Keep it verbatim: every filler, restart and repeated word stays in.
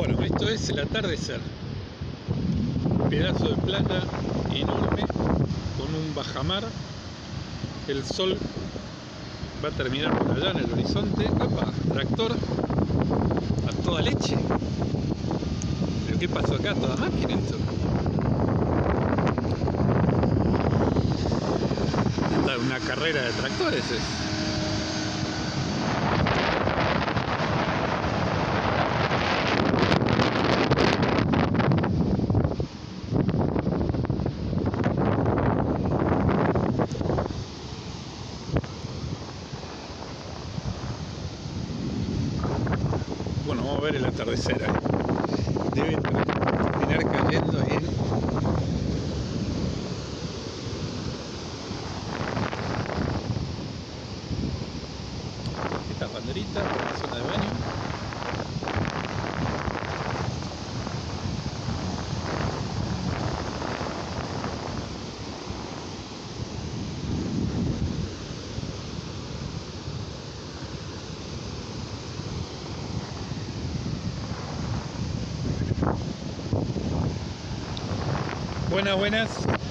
Bueno, esto es el atardecer. Pedazo de plata enorme con un bajamar. El sol va a terminar por allá en el horizonte. ¡Opa! Tractor a toda leche. ¿Pero qué pasó acá? ¿Toda máquina esto? Esta es una carrera de tractores. Es. Bueno, vamos a ver el atardecer ahí. Debe terminar cayendo en esta banderita por la zona de baño. Buenas, buenas.